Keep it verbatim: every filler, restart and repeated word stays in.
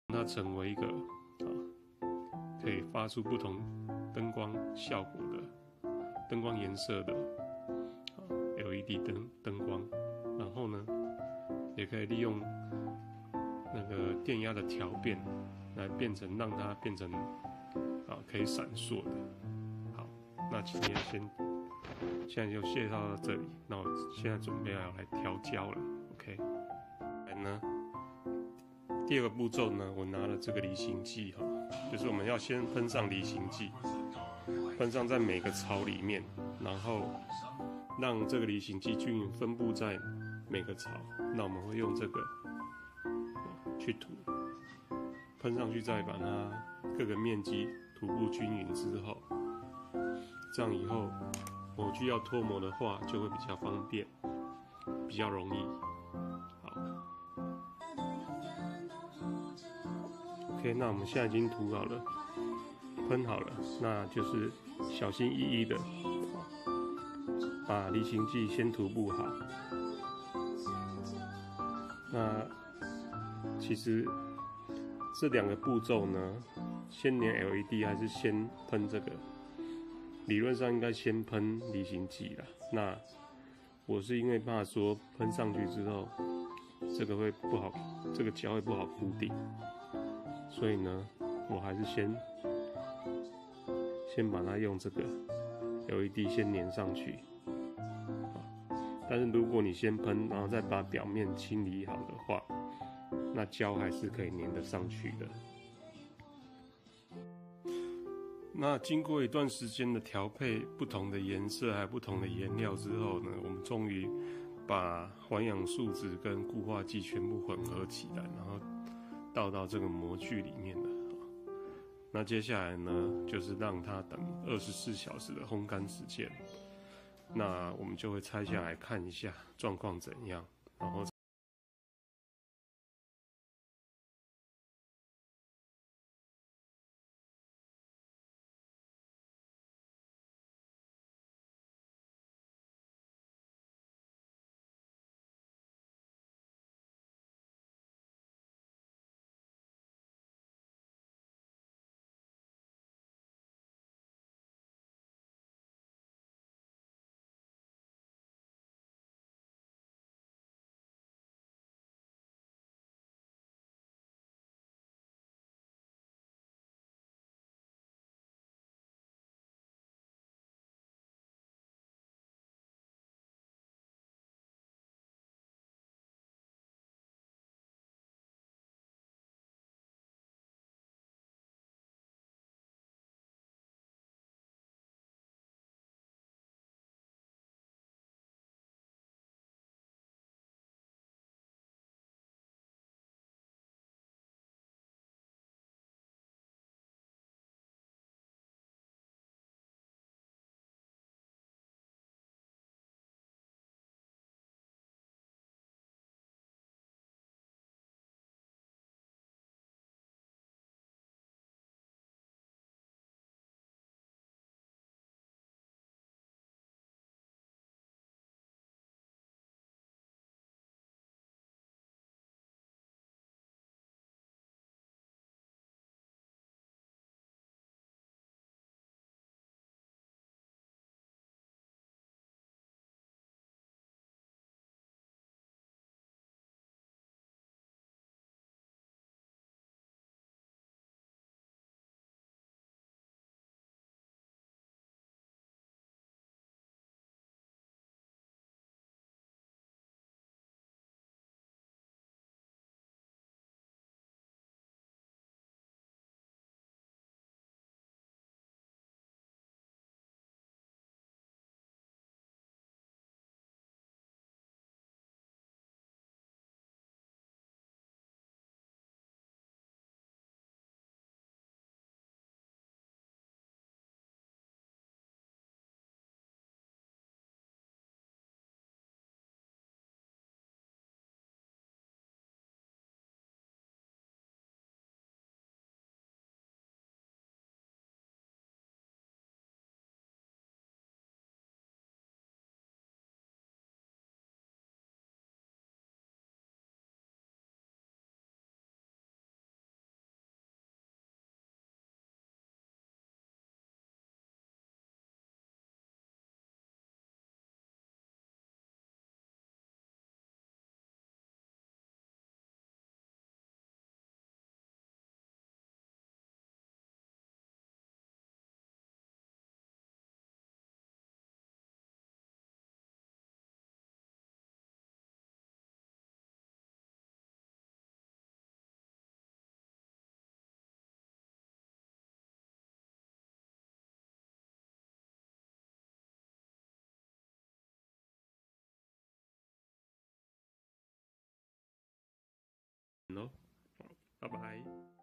它成为一个啊，可以发出不同灯光效果的灯光颜色的啊 L E D 灯灯光，然后呢，也可以利用那个电压的调变来变成让它变成啊可以闪烁的。好，那今天先现在就介绍到这里，那我现在准备要来调焦了 ，OK， 来呢。第二个步骤呢，我拿了这个离型剂哈，就是我们要先喷上离型剂，喷上在每个槽里面，然后让这个离型剂均匀分布在每个槽。那我们会用这个去涂，喷上去再把它各个面积涂布均匀之后，这样以后模具要脱模的话就会比较方便，比较容易。OK， 那我们现在已经涂好了，喷好了，那就是小心翼翼的把离型剂先涂布好。那其实这两个步骤呢，先粘 L E D 还是先喷这个？理论上应该先喷离型剂啦。那我是因为怕说喷上去之后，这个会不好，这个胶会不好固定。所以呢，我还是先先把它用这个 L E D 先粘上去，但是如果你先喷，然后再把表面清理好的话，那胶还是可以粘得上去的。那经过一段时间的调配，不同的颜色还有不同的颜料之后呢，我们终于把环氧树脂跟固化剂全部混合起来，然后倒到这个模具里面了。那接下来呢，就是让它等二十四小时的烘干时间。那我们就会拆下来看一下状况怎样，然后。 拜拜。